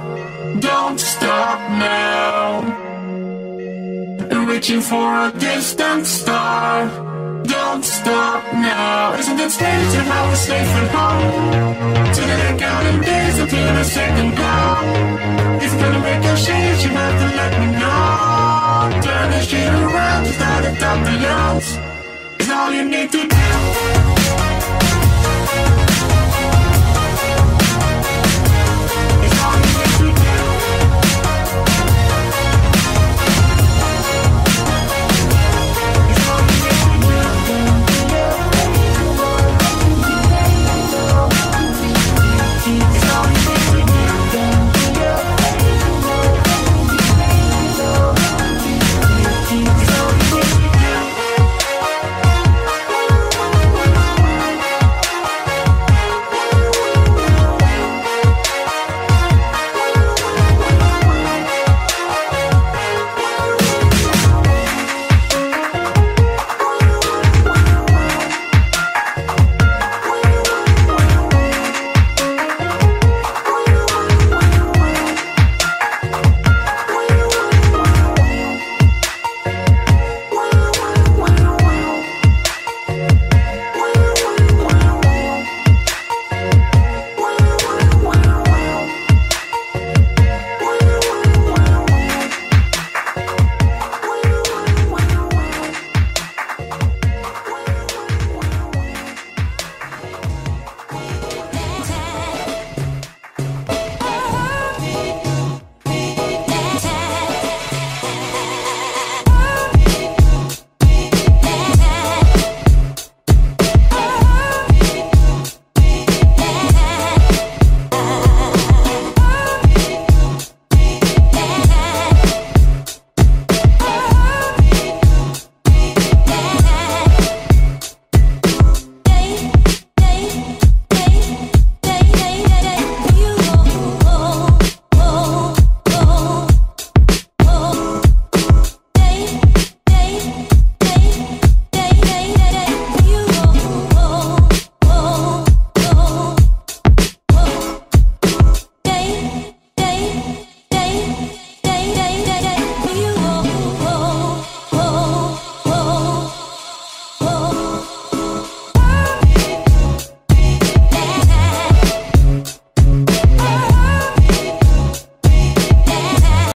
Don't stop now. Reaching for a distant star. Don't stop now. Isn't it strange to how we're safe at home? Today counting days until the second glow. If you're gonna make a change, you have to let me know. Turn the shit around, start it up the youngs. It's all you need to do.